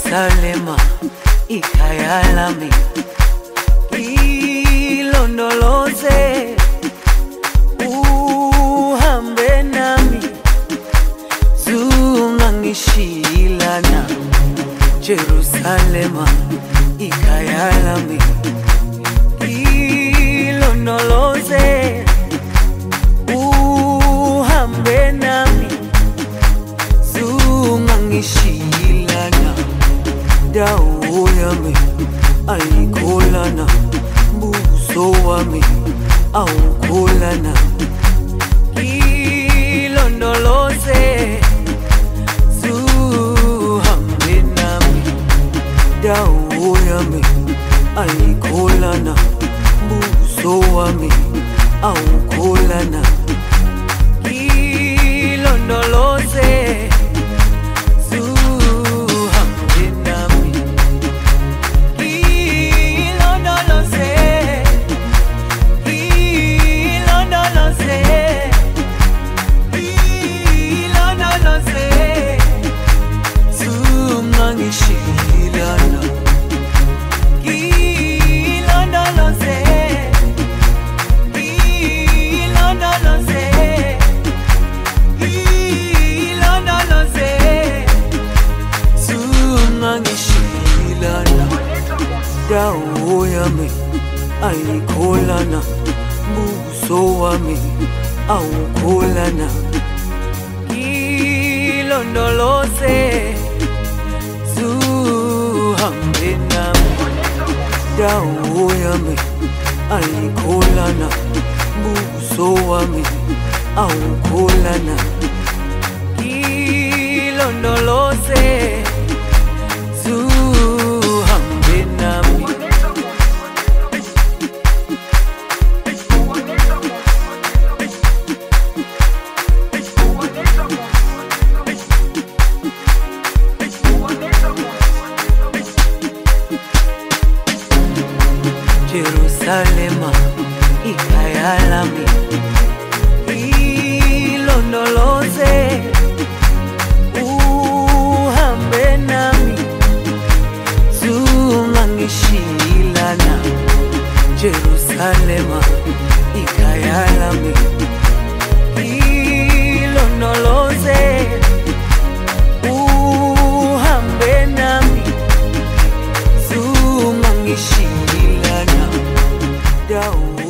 Jerusalema ikhaya lami, ilondoloze uhambe nami, zungangishilana. Jerusalema ikhaya lami, ilondoloze uhambe nami, zungangishilana. Dawo yami ayikholana, buso wami awukholana. Ilondoloze zuhambe nami, dawo yami ayikholana, buso wami awukholana. Ilondoloze dawo yami ayikholana, buso wami awukholana. Ilondoloze zuhambe nami, dawo yami ayikholana, buso wami awukholana. Ilondoloze zuhambe nami. Jerusalema ikhaya lami, ilondoloze uhambe nami, zungangishilana. Jerusalema ikhaya lami, ilondoloze uhambe nami, zungangishilana. Dawo